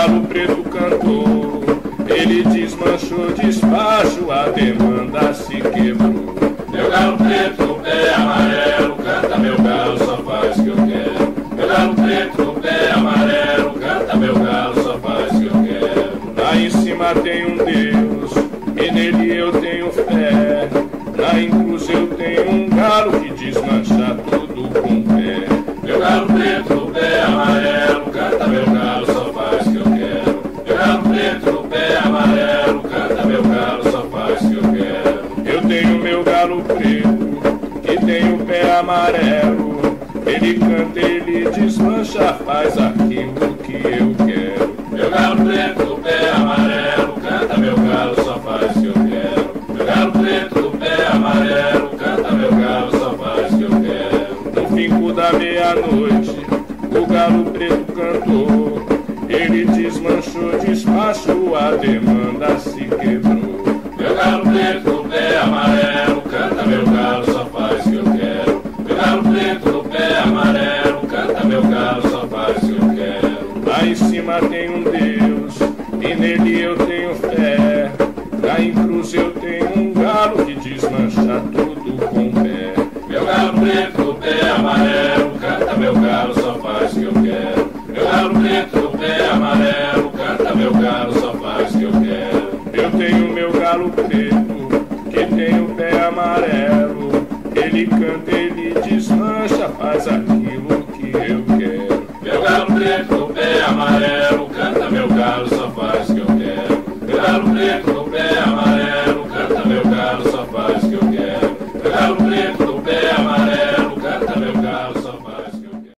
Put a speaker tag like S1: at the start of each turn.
S1: galo preto cantou, ele desmanchou despacho, a demanda se quebrou.
S2: Meu galo preto, pé amarelo, canta meu galo, só faz o que eu quero. Meu galo preto, pé amarelo, canta meu galo, só faz o que eu quero.
S1: Lá em cima tem um Deus, e nele eu tenho fé. Lá em cruz eu tenho um galo que desmancha tudo com o pé.
S2: Meu galo preto, pé amarelo, canta meu galo, só faz o que eu quero. Meu galo preto, pé amarelo, canta meu galo, só faz o que eu quero.
S1: Eu tenho meu galo preto, que tem o pé amarelo. Ele canta, ele desmancha, faz aquilo que eu quero.
S2: Meu galo preto, pé amarelo, canta meu galo, só faz o que eu quero. Meu galo preto, pé amarelo, canta meu galo, só faz o que eu quero.
S1: No finco da meia-noite, o galo preto cantou, ele desmanchou despacho, a demanda se quebrou.
S2: Meu galo preto, pé amarelo, canta meu galo, só faz o que eu quero. Meu galo preto, pé amarelo, canta meu galo, só faz o que eu quero.
S1: Lá em cima tem um Deus, e nele eu tenho fé. Lá em cruz eu tenho um galo que desmancha tudo com o pé.
S2: Meu galo preto, pé amarelo, canta meu galo, só faz o que eu quero. Meu galo preto, pé amarelo, canta meu galo, só faz o que eu quero.
S1: Eu tenho meu galo preto, que tem o pé amarelo. Ele canta, ele desmancha, faz aquilo que eu quero.
S2: Meu galo preto, pé amarelo, canta meu galo, só faz o que eu quero. Meu galo preto, pé amarelo.